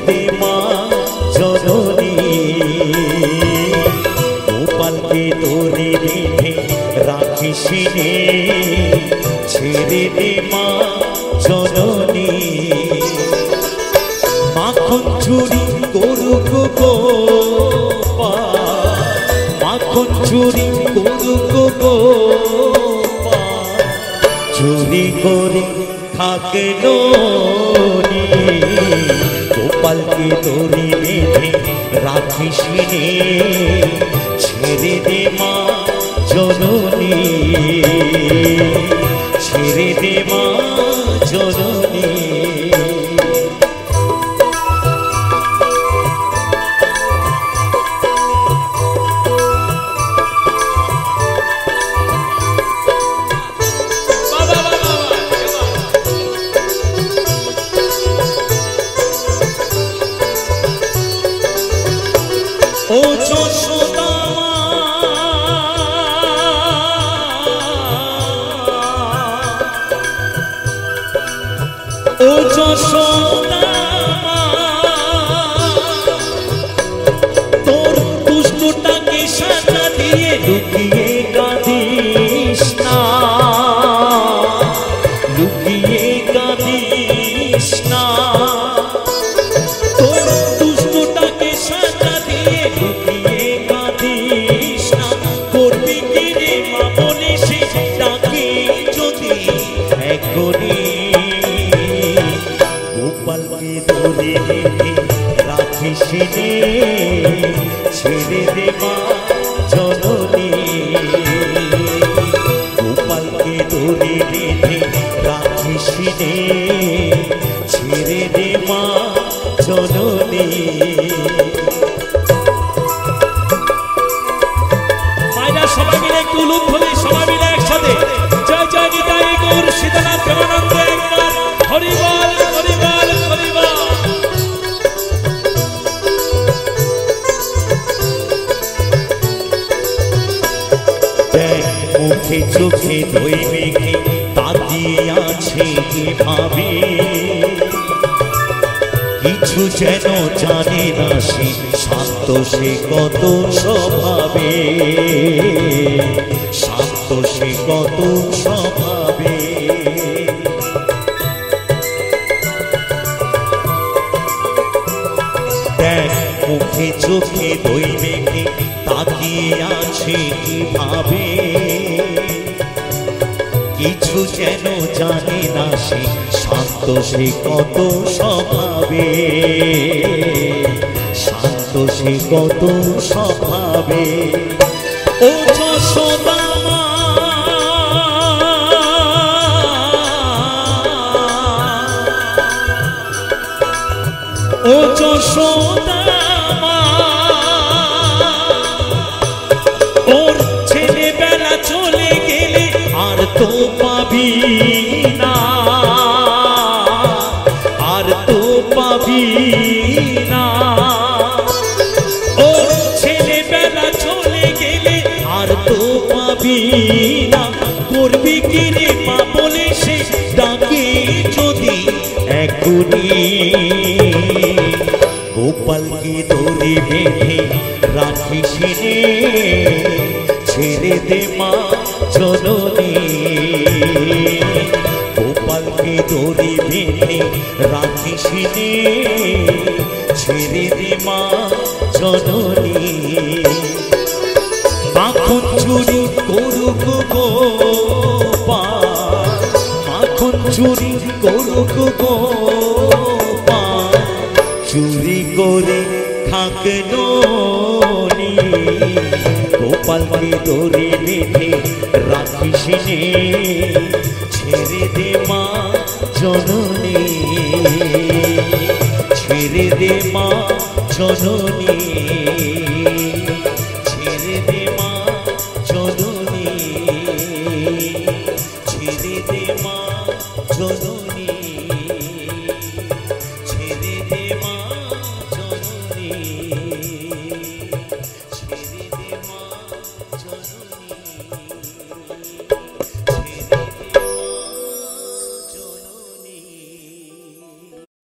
দে মা জননী গোপালকে তোরে বেঁধে রাখিস নে ছেড়ে দে মা জননী মাখন চুরি করুক গোপাল মাখন চুরি করুক গোপাল চুরি করে থাকলো গোপালকে তোরে বেঁধে রাখিস নে ছেড়ে দে মা জননী ছেড়ে দে মা জননী ও যশোদা ও যশোদা তোর দুষ্টটাকে সাজা দিয়ে লুকিয়ে কাঁদিস না লুকিয়ে কাঁদিস না তোর দুষ্টটাকে সাজা দিয়ে লুকিয়ে কাঁদিস না করবি কি রে মা বলে সে ডাকে যদি এখনই গোপালকে ধরে বেঁধে রাখিস নে ছেড়ে দে মা জননী গোপালকে ধরে বেঁধে রাখিস নে ছেড়ে দে মা জননী মায়েরা সবাই মিলে একটু উলুধ্বনি ধরে সবাই মিলে একসাথে জয় জয় নিতাই গৌর সীতানাথ প্রেমানন্দ একবার হরি বল হরি বল হরি বল মুখে চোখে ধুই মেখে তাকিয়ে আছে কিভাবে কিছু যেন জানে না সে শান্ত সে কত স্বভাবে শান্ত সে কত স্বভাবে দেখ মুখে চোখে ধুই মেখে তাকিয়ে আছে কিভাবে কিছু যেন জানে না সে শান্ত সে কত স্বভাবে শান্ত সে কত স্বভাবে ও যশোদা মা ও যশোদা মা ওর ছেলেবেলা চলে গেলে আর তো পাবি না আর তো পাবি না ওর ছেলেবেলা চলে গেলে আর তো পাবি না করবি কি রে মা বলে সে ডাকে যদি এখনই গোপালকে ধরে বেঁধে রাখিস নে ছেড়ে দে মা জননী গোপালকে ধরে বেঁধে রাখিস নে ছেড়ে দে মা জননী মাখন চুরি করুক গোপাল মাখন চুরি করুক গোপাল চুরি করে থাকলো গোপালকে ধরে বেঁধে রাখিস নে ছেড়ে দে মা জননী ছেড়ে দে মা জননী ছেড়ে দে মা জননী ছেড়ে দে মা জননী।